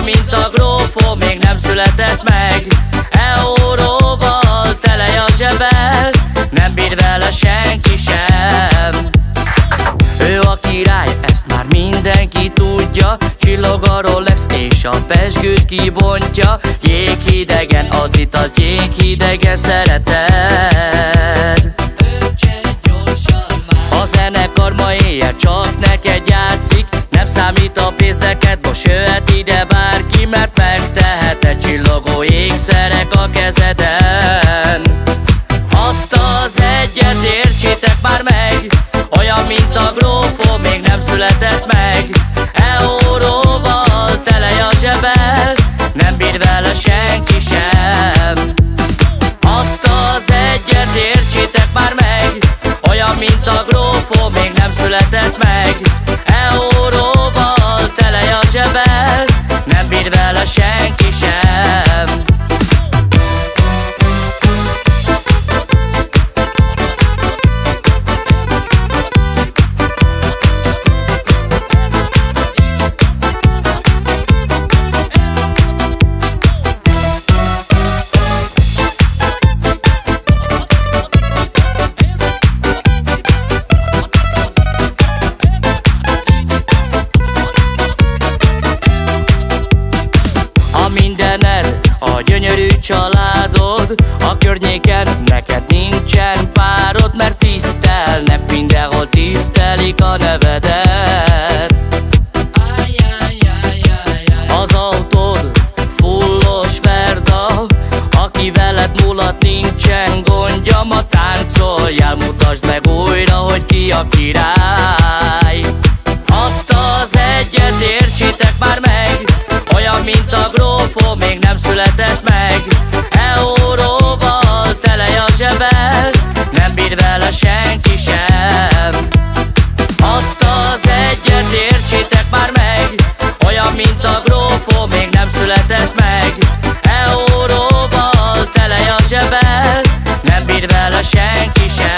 mint a grófó, még nem született meg. Euróval tele a zsebel, nem bír vele senki sem. Ő a király, ezt már mindenki tudja, csillog a Rolex és a pezsgőt kibontja. Jéghidegen az italt, jéghidegen szereted. A zenekar ma éjjel csak neked játszik, nem számít a pénz neked, most jöhet ide bárki, mert megteheted, csillogó jégszerek a kezeden. Azt az egyet értsétek már meg, olyan, mint a grófó, még nem született meg. Euróval tele a zsebel, nem bír vele senki sem. Azt az egyet értsétek már meg, olyan, mint a grófó, még nem született meg. Euróval tele a zsebel, nem bír vele senki sem. A gyönyörű családod a környéken, neked nincsen párod, mert tisztelnek, mindenhol tisztelik a nevedet. Az autód fullos Verda, aki veled mulat nincsen gondja, ma táncoljál, mutasd meg újra, hogy ki a király. Azt az egyet értsétek már meg, olyan, mint a grófó, még nem született meg. Euróval tele a zsebel, nem bír vele senki sem. Azt az egyet értsétek már meg, olyan, mint a grófó, még nem született meg. Euróval tele a zsebel, nem bír vele senki sem.